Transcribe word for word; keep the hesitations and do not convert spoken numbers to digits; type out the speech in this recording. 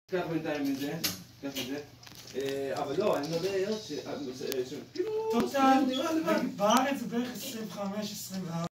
קח בינתיים את זה, קח את זה. אבל לא, אני מדבר ש... טוב, בארץ זה בערך עשרים וחמש עשרים וארבע